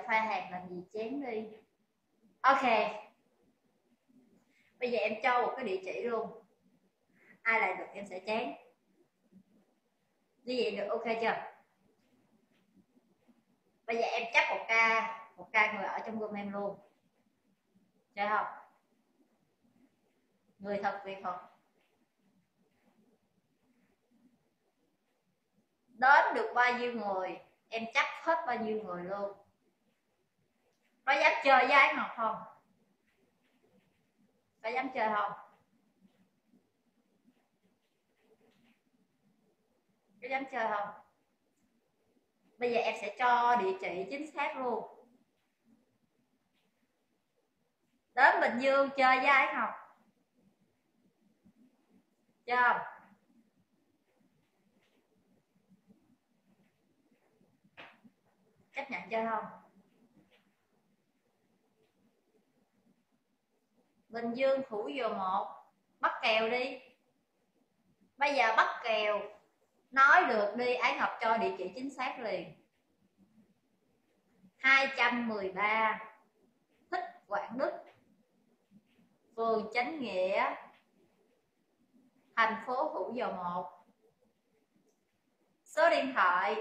khoa hàng làm gì chén đi. Ok, bây giờ em cho một cái địa chỉ luôn, ai lại được em sẽ chén. Như vậy được ok chưa? Bây giờ em chấp một ca người ở trong room em luôn, chơi không? Người thật việc thật. Đến được bao nhiêu người em chấp hết bao nhiêu người luôn. Có dám chơi với Ái Ngọc không? Có dám chơi không? Có dám chơi không? Bây giờ em sẽ cho địa chỉ chính xác luôn. Đến Bình Dương chơi với Ái Ngọc, chơi không? Chấp nhận chơi không? Bình Dương Thủ Dầu Một, bắt kèo đi. Bây giờ bắt kèo nói được đi, Ái Ngọc cho địa chỉ chính xác liền. 213 Thích Quảng Đức, phường Chánh Nghĩa, thành phố Thủ Dầu Một. Số điện thoại.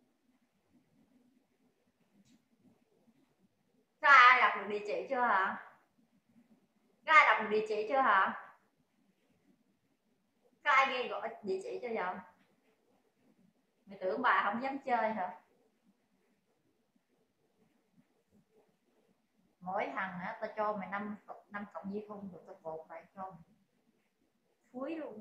Có ai đọc được địa chỉ chưa hả? Có ai đọc được địa chỉ chưa hả? Có ai nghe gọi địa chỉ cho vậy? Mày tưởng bà không dám chơi hả? Mỗi thằng á, tao cho mày 5 cộng gì không được, tao cột lại cho mày. Thúi luôn.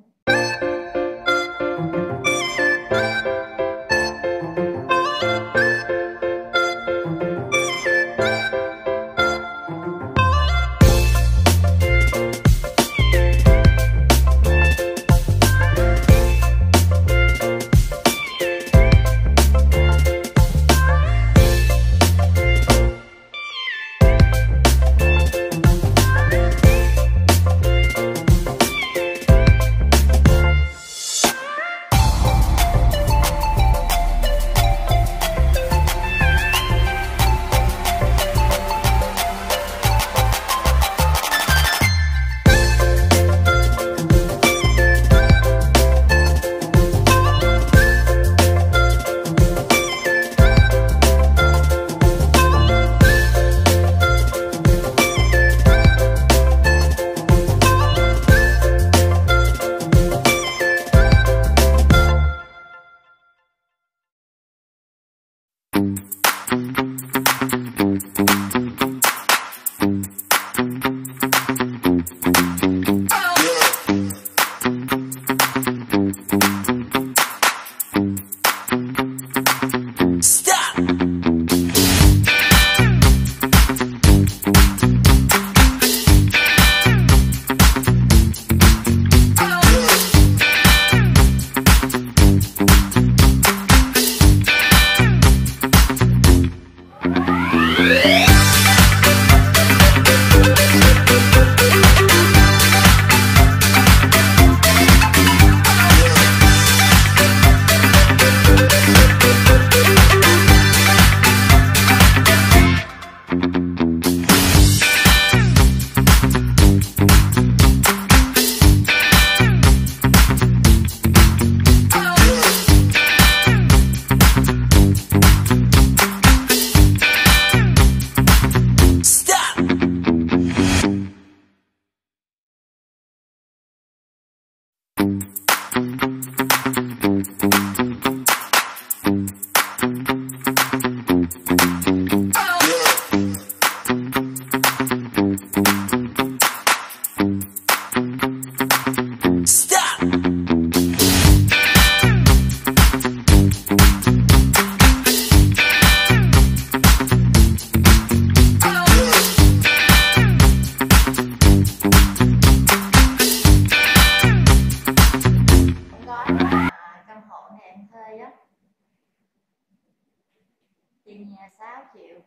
Tiền nhà 6 triệu,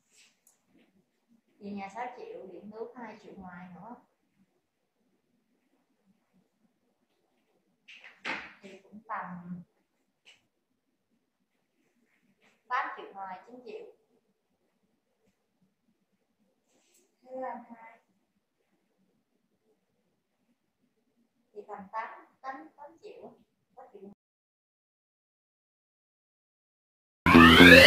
tiền nhà 6 triệu, điện nước 2 triệu ngoài nữa thì cũng tầm 8 triệu ngoài, 9 triệu. thì tầm 8 triệu.